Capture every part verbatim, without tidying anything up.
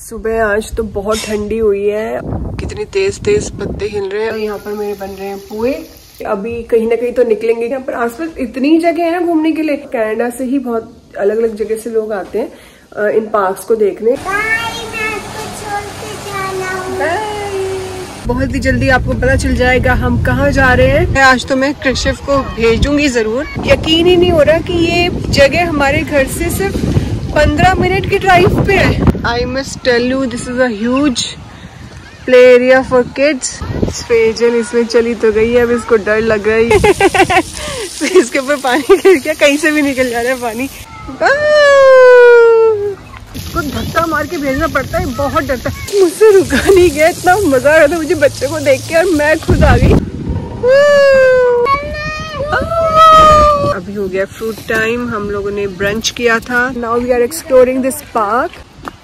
सुबह आज तो बहुत ठंडी हुई है, कितनी तेज तेज पत्ते हिल रहे हैं। यहाँ पर मेरे बन रहे हैं पुए। अभी कहीं ना कहीं तो निकलेंगे। यहाँ पर आसपास इतनी जगह है ना घूमने के लिए। कनाडा से ही बहुत अलग अलग जगह से लोग आते हैं इन पार्क्स को देखने। बहुत ही जल्दी आपको पता चल जाएगा हम कहाँ जा रहे हैं। आज तो मैं कृषिव को भेजूंगी जरूर। यकीन ही नहीं हो रहा कि ये जगह हमारे घर से सिर्फ पंद्रह मिनट की ड्राइव पे है। I must tell you this is a huge play area for kids. फेजल इसमें चली तो गई है, अब इसको डर लग रहा है। इसके ऊपर पानी गिर गया, कहीं से भी निकल जा रहा है पानी। इसको धक्का मार के भेजना पड़ता है, बहुत डरता है। मुझसे रुका नहीं गया, इतना मजा आ रहा था मुझे बच्चे को देख के और मैं खुद आ गई। अभी हो गया फ्रूट टाइम। हम लोगों ने ब्रंच किया था। Now we are exploring this park.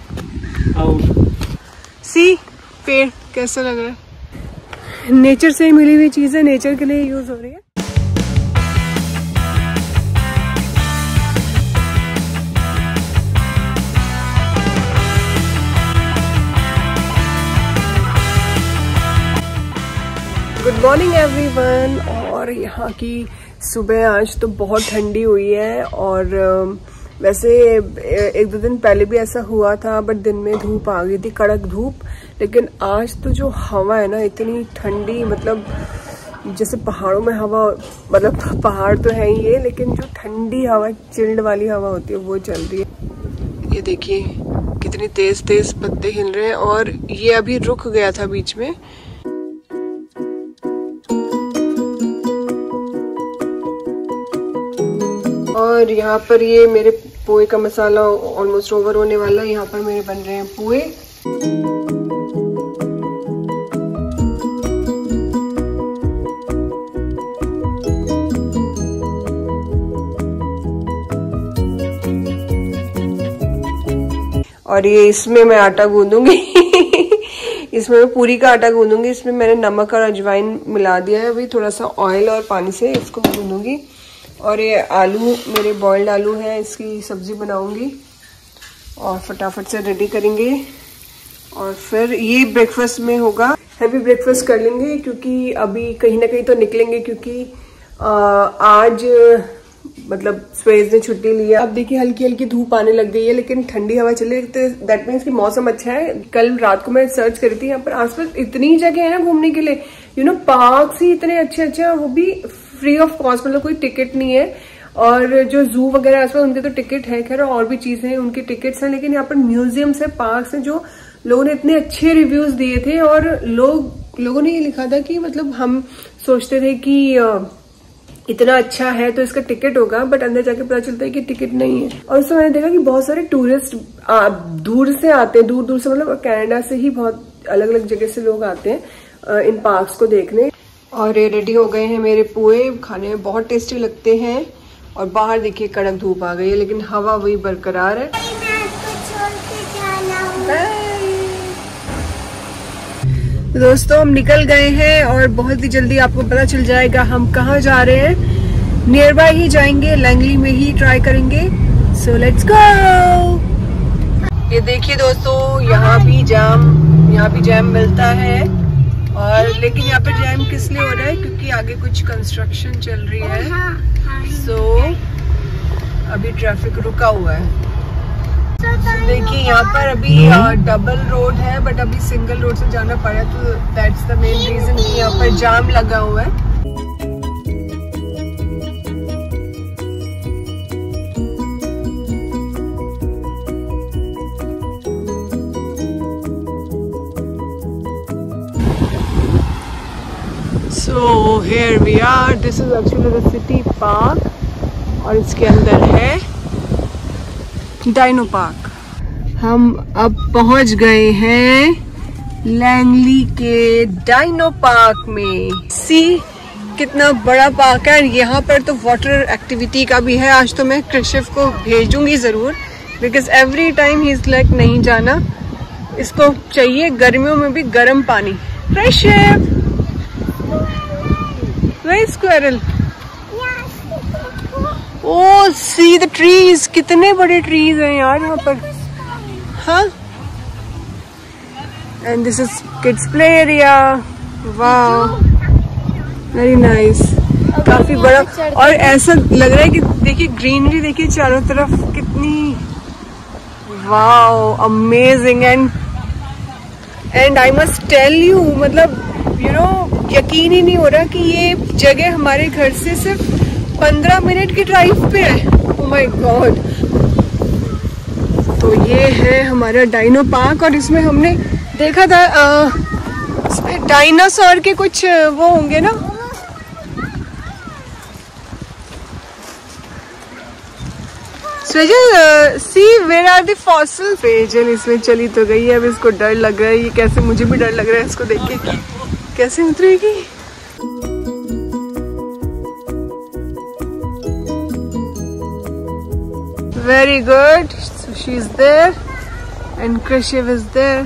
See पेड़ कैसा लग रहा है। नेचर से मिली हुई चीजें नेचर के लिए यूज हो रही है। Good morning everyone. और यहाँ की सुबह आज तो बहुत ठंडी हुई है। और वैसे एक दो दिन पहले भी ऐसा हुआ था, बट दिन में धूप आ गई थी, कड़क धूप। लेकिन आज तो जो हवा है ना इतनी ठंडी, मतलब जैसे पहाड़ों में हवा, मतलब पहाड़ तो है ही ये, लेकिन जो ठंडी हवा, चिल्ड वाली हवा होती है वो चल रही है। ये देखिए कितनी तेज तेज पत्ते हिल रहे हैं। और ये अभी रुक गया था बीच में। और यहाँ पर ये मेरे पोहे का मसाला ऑलमोस्ट ओवर होने वाला है। यहाँ पर मेरे बन रहे हैं पोहे। और ये इसमें मैं आटा गूंदूंगी। इसमें मैं पूरी का आटा गूंदूंगी। इसमें मैंने नमक और अजवाइन मिला दिया है। अभी थोड़ा सा ऑयल और पानी से इसको गूंदूंगी। और ये आलू मेरे बॉइल्ड आलू हैं, इसकी सब्जी बनाऊंगी और फटाफट से रेडी करेंगे। और फिर ये ब्रेकफास्ट में होगा। हैवी ब्रेकफास्ट कर लेंगे क्योंकि अभी कहीं ना कहीं तो निकलेंगे, क्योंकि आ, आज मतलब स्वेज ने छुट्टी लिया। अब देखिए हल्की हल्की धूप आने लग गई है, लेकिन ठंडी हवा चल रही है, तो दैट मीन्स कि मौसम अच्छा है। कल रात को मैं सर्च करी थी, यहाँ पर आसपास इतनी जगह है ना घूमने के लिए। यू नो पार्क्स ही इतने अच्छे अच्छे, वो भी फ्री ऑफ कॉस्ट, मतलब कोई टिकट नहीं है। और जो जू वगैरह आसपास उनके तो टिकट है, खैर और भी चीजें हैं उनके टिकट्स हैं। लेकिन यहाँ पर म्यूजियम्स है, पार्क्स हैं, जो लोगों ने इतने अच्छे रिव्यूज दिए थे। और लोग लोगों ने ये लिखा था कि मतलब हम सोचते थे कि इतना अच्छा है तो इसका टिकट होगा, बट अंदर जाके पता चलता है कि टिकट नहीं है। और उसमें मैंने देखा कि बहुत सारे टूरिस्ट दूर से आते हैं, दूर दूर से, मतलब कनाडा से ही बहुत अलग अलग जगह से लोग आते हैं इन पार्क्स को देखने। और ये रेडी हो गए हैं मेरे पोहे, खाने में बहुत टेस्टी लगते हैं। और बाहर देखिए कड़क धूप आ गई है, लेकिन हवा वही बरकरार है। दोस्तों हम निकल गए हैं और बहुत ही जल्दी आपको पता चल जाएगा हम कहाँ जा रहे हैं। नियर बाय ही जाएंगे, लैंगली में ही ट्राई करेंगे। So let's go. ये देखिए दोस्तों, यहाँ भी जाम यहाँ भी जैम मिलता है। और लेकिन यहाँ पर जैम किस लिए हो रहा है, क्योंकि आगे कुछ कंस्ट्रक्शन चल रही है। सो so, अभी ट्रैफिक रुका हुआ है। so, देखिए यहाँ पर अभी डबल रोड है, बट अभी सिंगल रोड से जाना पड़ा, तो दैट्स द मेन रीजन कि यहाँ पर जाम लगा हुआ है। So here we are. This is actually the city park और इसके अंदर है डायनो पार्क। हम अब पहुंच गए हैं लैंगली के डायनो पार्क में। सी कितना बड़ा पार्क है। यहाँ पर तो वाटर एक्टिविटी का भी है। आज तो मैं कृषिव को भेजूंगी जरूर, because every time he is like नहीं जाना, इसको चाहिए गर्मियों में भी गर्म पानी। कृषिव, where is squirrel? Oh, see the trees, कितने बड़े ट्रीज हैं यार यहाँ पर। हाँ and this is kids play area. वाह, वेरी नाइस, काफी बड़ा। और ऐसा लग रहा है कि देखिए ग्रीनरी देखिए चारों तरफ कितनी, wow amazing. And and I must tell you, मतलब यू नो यकीन ही नहीं हो रहा कि ये जगह हमारे घर से सिर्फ पंद्रह मिनट की ड्राइव पे है। Oh my God. तो ये है हमारा डायनो पार्क और इसमें हमने देखा था आ, इसमें डायनासोर के कुछ वो होंगे ना। Swejal, see where are the fossil. Swejal इसमें चली तो गई है, अब इसको डर लग रहा है। ये कैसे, मुझे भी डर लग रहा है इसको देख के, कैसे उतरेगी। Very good, she is there and Krishiv is there.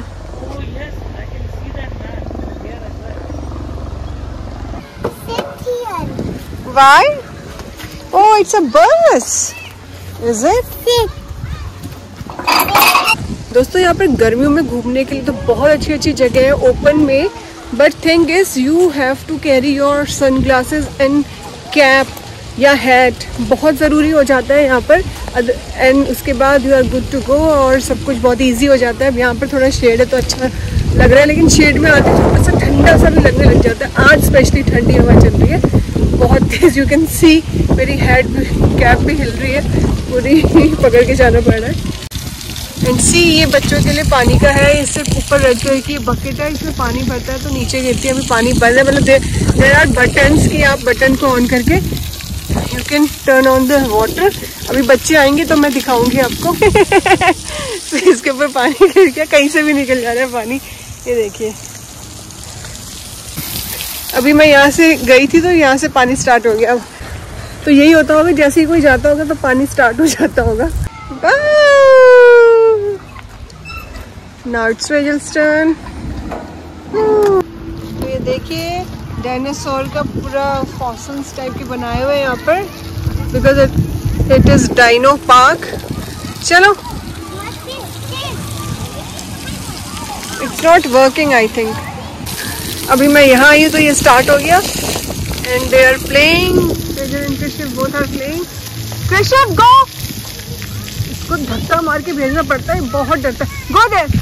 Why? Oh, it's a bus. Is it? दोस्तों यहाँ पर गर्मियों में घूमने के लिए तो बहुत अच्छी अच्छी जगह है ओपन में, but thing is you have to carry your sunglasses and cap या हैट, बहुत ज़रूरी हो जाता है यहाँ पर। एंड उसके बाद you are good to go और सब कुछ बहुत इजी हो जाता है। अब यहाँ पर थोड़ा शेड है तो अच्छा लग रहा है, लेकिन शेड में आते थोड़ा सा ठंडा सा भी लगने लग जाता है। आज स्पेशली ठंडी हवा चल रही है बहुत तेज, यू कैन सी मेरी हेड कैप भी हिल रही है, पूरी पकड़ के जाना पड़ रहा है। एंड सी ये बच्चों के लिए पानी का है, इससे ऊपर रेड कलर की बकेट है, इसमें पानी भरता है तो नीचे गिरती है। अभी पानी बंद है, मतलब देयर आर बटन्स की आप बटन को ऑन करके you can turn on the water. अभी बच्चे आएंगे तो मैं दिखाऊंगी आपको। तो इसके ऊपर पानी गिर गया, कहीं से भी निकल जा रहा है पानी, ये देखिए। अभी मैं यहाँ से गई थी तो यहाँ से पानी स्टार्ट हो गया। अब तो यही होता होगा, जैसे ही कोई जाता होगा तो पानी स्टार्ट हो जाता होगा। Now it's Swejal's turn. तो ये देखिए डायनासोर का पूरा फॉसिल्स टाइप के बनाए हुए हैं यहाँ पर, because it it is dino park. चलो, it's not working I think. अभी मैं यहाँ आई हूँ तो ये स्टार्ट हो गया and they are playing, both are playing. Krishiv go, इसको धक्का मार के भेजना पड़ता है, बहुत डरता है। गो देयर,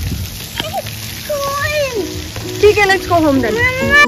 ठीक है, let's go home then.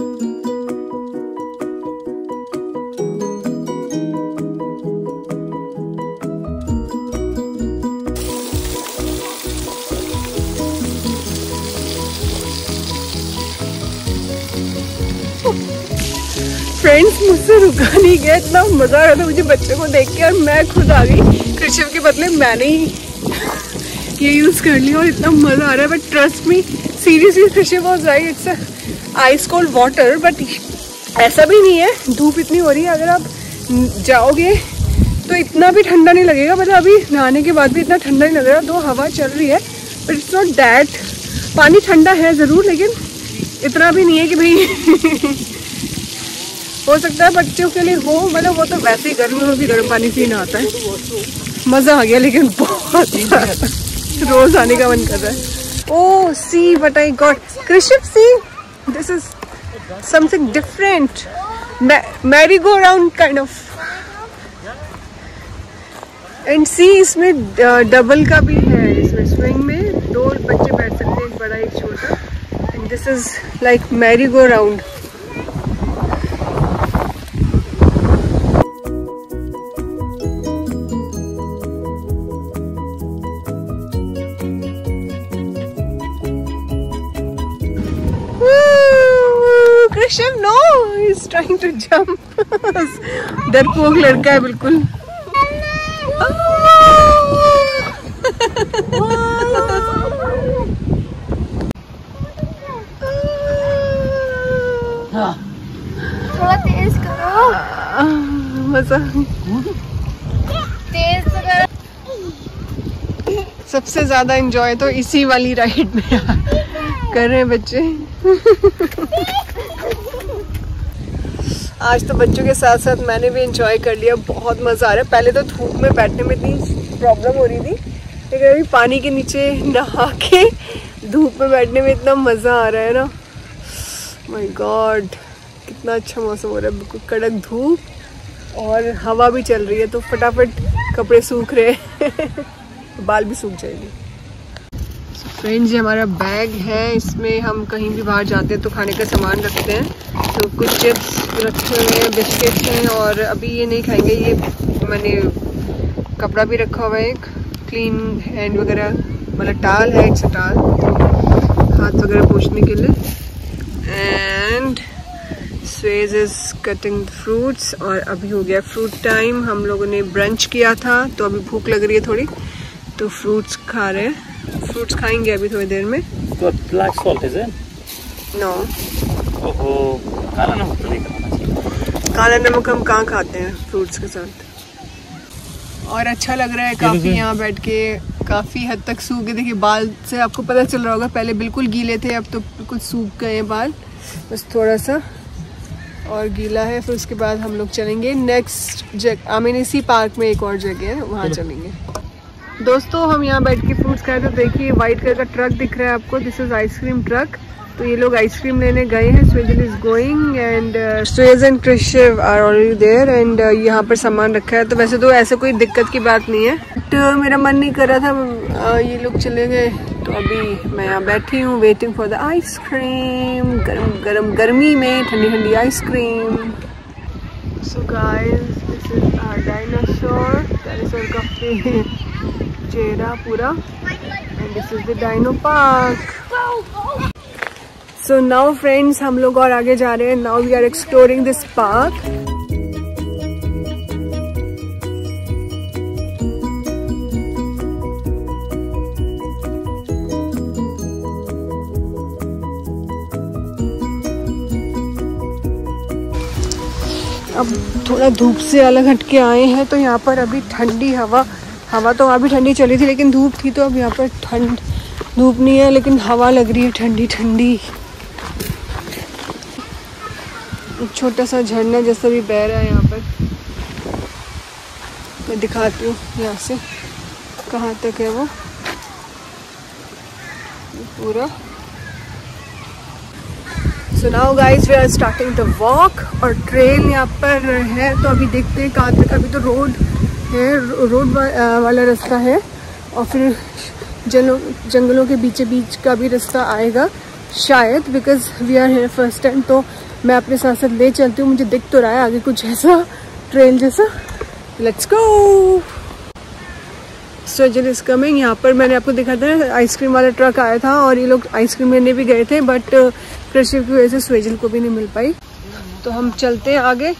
Friends, मुझसे रुका नहीं गया, इतना मजा आ रहा था मुझे बच्चे को देख के, और मैं खुद आ गई कृषिव के बदले मैंने ही ये यूज कर लिया और इतना मजा आ रहा है। But trust me, seriously Krishiv was right, it's ice cold water. But ऐसा भी नहीं है, धूप इतनी हो रही है, अगर आप जाओगे तो इतना भी ठंडा नहीं लगेगा। मतलब अभी नहाने के बाद भी इतना ठंडा नहीं लग रहा, तो हवा चल रही है, बट इट्स नॉट दैट। पानी ठंडा है ज़रूर, लेकिन इतना भी नहीं है कि भाई हो सकता है बच्चों के लिए हो, मतलब वो तो वैसे ही गर्मी में भी गर्म पानी से ही नहाता है। मज़ा आ गया, लेकिन बहुत रोज आने का मन कर रहा है। Oh, see what I got. Krishiv, see this is something different, merry go round kind of. And see इसमें डबल का भी है, इसमें स्विंग में दो बच्चे बैठ सकते हैं, एक बड़ा एक छोटा। And this is like merry go round. Krishiv, no, he's trying to jump. डरपोक लड़का है बिल्कुल। थोड़ा तेज करो, मजा तेज करो। सबसे ज्यादा एंजॉय तो इसी वाली राइड में कर रहे हैं बच्चे। आज तो बच्चों के साथ साथ मैंने भी एंजॉय कर लिया, बहुत मज़ा आ रहा है। पहले तो धूप में बैठने में इतनी प्रॉब्लम हो रही थी, लेकिन अभी पानी के नीचे नहा के धूप में बैठने में इतना मज़ा आ रहा है ना, माय गॉड कितना अच्छा मौसम हो रहा है, बिल्कुल कड़क धूप और हवा भी चल रही है, तो फटाफट कपड़े सूख रहे हैं बाल भी सूख जाएंगे। फ्रेंड्स, ये हमारा बैग है, इसमें हम कहीं भी बाहर जाते हैं तो खाने का सामान रखते हैं। तो कुछ चिप्स रखे हुए हैं, बिस्किट्स हैं, और अभी ये नहीं खाएंगे, ये मैंने कपड़ा भी रखा हुआ है, एक क्लीन हैंड वगैरह मतलब टाल है, एक टाल हाथ वगैरह पोंछने के लिए। And Swej is cutting fruits, और अभी हो गया फ्रूट टाइम। हम लोगों ने ब्रंच किया था तो अभी भूख लग रही है थोड़ी, तो फ्रूट्स खा रहे हैं, फ्रूट्स खाएंगे अभी थोड़ी देर में। Black salt is it? No. ओहो, काला नमक तो नहीं खाना चाहिए। काला नमक हम कहाँ खाते हैं फ्रूट्स के साथ। और अच्छा लग रहा है काफ़ी यहाँ बैठ के, काफ़ी हद तक सूख गए। देखिए बाल से आपको पता चल रहा होगा, पहले बिल्कुल गीले थे, अब तो बिल्कुल सूख गए हैं बाल, बस थोड़ा सा और गीला है। फिर उसके बाद हम लोग चलेंगे नेक्स्ट जगह, आई मीन इसी पार्क में एक और जगह है, वहाँ चलेंगे। दोस्तों हम यहाँ बैठ के फ्रूट्स खाए, तो देखिए वाइट कलर का ट्रक दिख रहा है आपको, दिस इज आइसक्रीम ट्रक। तो ये लोग आइसक्रीम लेने गए हैं, Swejal is going and Swej and Krishiv are already there, and यहाँ पर सामान रखा है। तो वैसे तो ऐसे कोई दिक्कत की बात नहीं है, तो मेरा मन नहीं कर रहा था, uh, ये लोग चले गए, तो अभी मैं यहाँ बैठी हूँ वेटिंग फॉर द आइसक्रीम, गरम गरम गर्मी में ठंडी ठंडी ice cream. So guys, this is our dinosaur, dinosaur का चेहरा पूरा, and this is the dino park. So now friends, हम लोग और आगे जा रहे हैं। Now we are exploring this park. अब थोड़ा धूप से अलग हट के आए हैं, तो यहाँ पर अभी ठंडी हवा हवा तो वहाँ भी ठंडी चली थी, लेकिन धूप थी, तो अब यहाँ पर ठंड धूप नहीं है, लेकिन हवा लग रही है ठंडी ठंडी। एक छोटा सा झरना जैसा भी बह रहा है यहाँ पर, मैं दिखाती हूँ यहाँ से कहाँ तक है वो पूरा। So now guys we are starting the walk, और ट्रेल यहाँ पर है, तो अभी देखते हैं कहाँ तक। अभी तो रोड है, रोड वा, वाला रास्ता है, और फिर जंगलों जंगलों के बीच बीच का भी रास्ता आएगा शायद, because we are here first time. तो मैं अपने साथ साथ ले चलती हूँ, मुझे दिख तो रहा है आगे कुछ ऐसा ट्रेल जैसा। Let's go. Swejal is coming. यहाँ पर मैंने आपको दिखा था आइसक्रीम वाला ट्रक आया था, और ये लोग आइसक्रीम लेने भी गए थे, बट कृषि की वजह से स्वेजल को भी नहीं मिल पाई। तो हम चलते हैं आगे,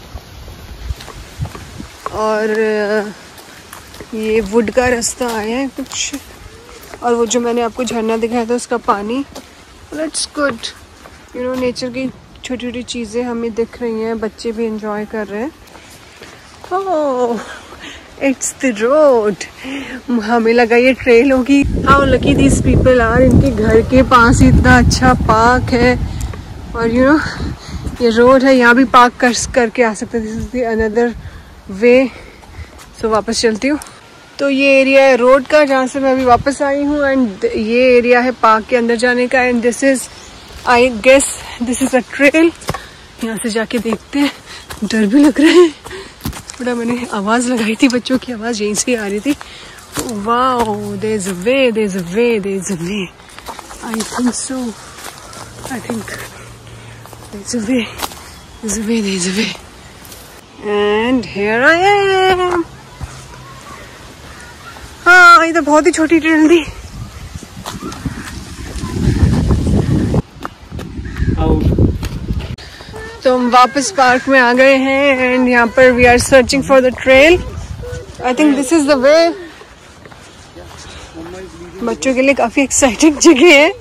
और ये वुड का रास्ता आया है कुछ, और वो जो मैंने आपको झरना दिखाया था उसका पानी। It's good, you know, nature की छोटी छोटी चीज़ें हमें दिख रही हैं, बच्चे भी एंजॉय कर रहे हैं। Oh, it's the road. हमें लगा ये ट्रेल होगी। How lucky these people are, इनके घर के पास इतना अच्छा पार्क है, और यू नो ये रोड है, यहाँ भी पार्क कर करके आ सकते हैं। This is the another way. So वापस चलती हूँ। तो ये एरिया है रोड का, जहाँ से मैं अभी वापस आई हूँ, एंड ये एरिया है पार्क के अंदर जाने का, and this is I guess this is a trail. यहाँ से जाके देखते हैं, डर भी लग रहा है थोड़ा। मैंने आवाज़ लगाई थी, बच्चों की आवाज़ यहीं से आ रही थी। Wow, there is a way, there is a way, there is a way, I think so, I think there is a way, there is a way, there is a way, and here I am. हाँ, ये तो बहुत ही छोटी trail थी। तो हम वापस park में आ गए हैं, एंड यहाँ पर we are searching for the trail. I think this is the way. बच्चों के लिए काफी एक्साइटिंग जगह है।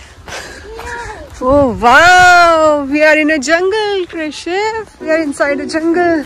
Oh wow, we are in a jungle Krishiv, we are inside a jungle.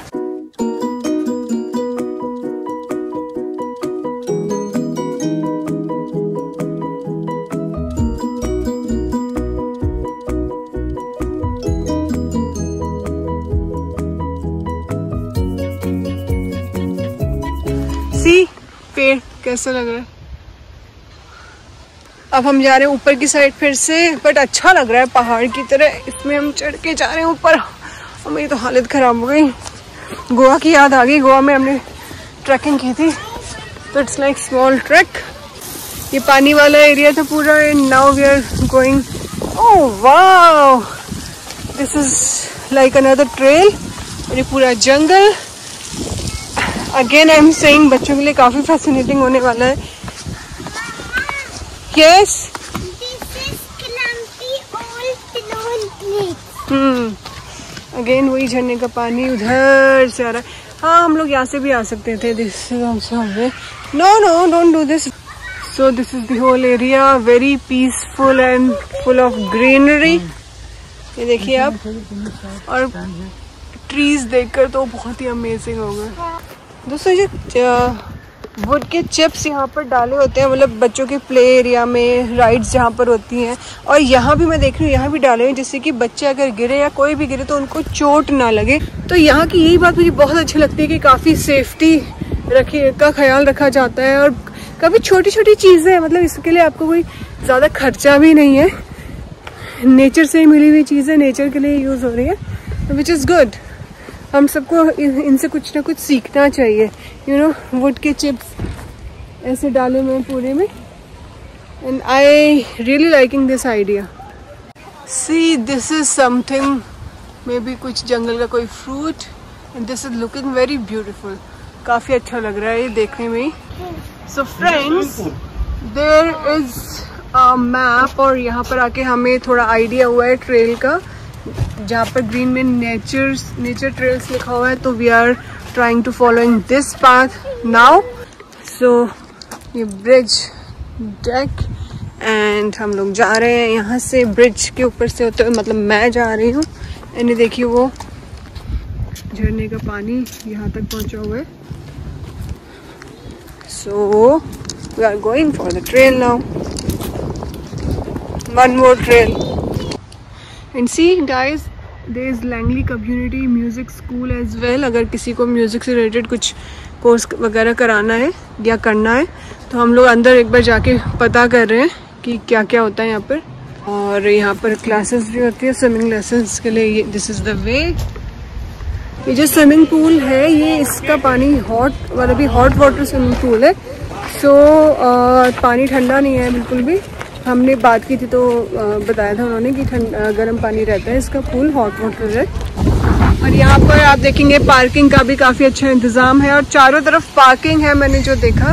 See पेड़ कैसा लग रहा है? अब हम जा रहे हैं ऊपर की साइड फिर से, बट अच्छा लग रहा है पहाड़ की तरह। इसमें हम चढ़ के जा रहे हैं ऊपर और मेरी तो हालत ख़राब हो गई। गोवा की याद आ गई, गोवा में हमने ट्रैकिंग की थी, तो इट्स लाइक स्मॉल ट्रैक। ये पानी वाला एरिया था पूरा, and now we are going, oh wow, this is like another trail. और ये पूरा जंगल, अगेन आई एम सेइंग, बच्चों के लिए काफ़ी फैसिनेटिंग होने वाला है। यस, हम्म, अगेन वही झरने का पानी उधर से आ रहा है। हाँ, हम लोग यहाँ से भी आ सकते थे। This no no don't do this. So this is the whole area, very peaceful and full of greenery. ये देखिए आप, और ट्रीज देखकर तो बहुत ही अमेजिंग हो गया। दोस्तों, जो वुड के चिप्स यहाँ पर डाले होते हैं, मतलब बच्चों के प्ले एरिया में, राइड्स जहाँ पर होती हैं, और यहाँ भी मैं देख रही हूँ यहाँ भी डाले हैं, जिससे कि बच्चे अगर गिरे या कोई भी गिरे तो उनको चोट ना लगे। तो यहाँ की यही बात मुझे बहुत अच्छी लगती है कि काफ़ी सेफ्टी रखी का ख्याल रखा जाता है, और काफ़ी छोटी छोटी चीज़ें, मतलब इसके लिए आपको कोई ज़्यादा खर्चा भी नहीं है, नेचर से ही मिली हुई चीज़ें नेचर के लिए यूज़ हो रही है, विच इज़ गुड। हम सबको इनसे कुछ ना कुछ सीखना चाहिए। यू नो, वुड के चिप्स ऐसे डाले हुए पूरे में, and I really liking this idea. See, this is something, may be कुछ जंगल का कोई fruit, and this is looking very beautiful. काफ़ी अच्छा लग रहा है ये देखने में ही। So friends, there is a map, और यहाँ पर आके हमें थोड़ा आइडिया हुआ है ट्रेल का, जहाँ पर ग्रीन में नेचर नेचर ट्रेल्स लिखा हुआ है। तो we are trying to follow in this path now. So ये ब्रिज डेक, एंड हम लोग जा रहे हैं यहाँ से, ब्रिज के ऊपर से होते हुए, मतलब मैं जा रही हूँ। एंड ये देखिए वो झरने का पानी यहाँ तक पहुँचा हुआ है। So we are going for the trail now, one more trail. And see guys, there is Langley Community Music School as well। अगर किसी को म्यूज़िक से रिलेटेड कुछ कोर्स वगैरह कराना है या करना है, तो हम लोग अंदर एक बार जाके पता कर रहे हैं कि क्या क्या होता है यहाँ पर। और यहाँ पर क्लासेस भी होती है स्विमिंग लेसन्स के लिए। This is the way. ये जो स्विमिंग पूल है, ये इसका पानी हॉट, मतलब भी हॉट वाटर स्विमिंग पूल है। सो so, पानी ठंडा नहीं है बिल्कुल भी। हमने बात की थी तो बताया था उन्होंने कि ठंडा गर्म पानी रहता है, इसका पूल हॉट वाटर है। और यहाँ पर आप देखेंगे पार्किंग का भी काफ़ी अच्छा इंतज़ाम है, और चारों तरफ पार्किंग है मैंने जो देखा।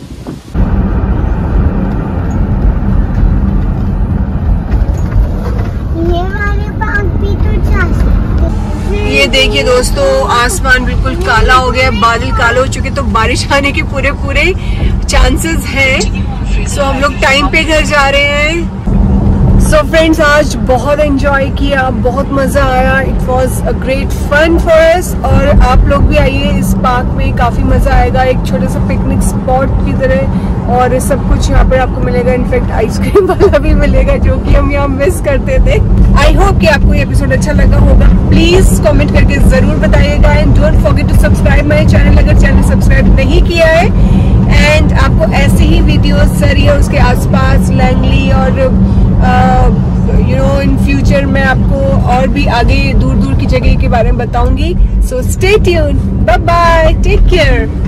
ये वाले पार्क भी तो जा सकते हैं। ये देखिए दोस्तों, आसमान बिल्कुल काला हो गया, बादल काले हो चुके, तो बारिश आने के पूरे पूरे चांसेस हैं। सो so, हम लोग टाइम पे घर जा रहे हैं। सो so, फ्रेंड्स, आज बहुत एंजॉय किया, बहुत मज़ा आया। It was a great fun for us. और आप लोग भी आइए इस पार्क में, काफ़ी मज़ा आएगा। एक छोटा सा पिकनिक स्पॉट की तरह, और सब कुछ यहाँ पर आपको मिलेगा। इनफैक्ट आइसक्रीम वाला भी मिलेगा, जो कि हम यहाँ मिस करते थे। आई होप कि आपको ये एपिसोड अच्छा लगा होगा। प्लीज़ कमेंट करके ज़रूर बताइएगा, and don't forget to subscribe my channel अगर चैनल सब्सक्राइब नहीं किया है। एंड आपको ऐसे ही वीडियोस सरी और उसके आसपास लैंगली और यू नो इन फ्यूचर मैं आपको और भी आगे दूर दूर की जगह के बारे में बताऊंगी। So stay tuned, bye bye, take care.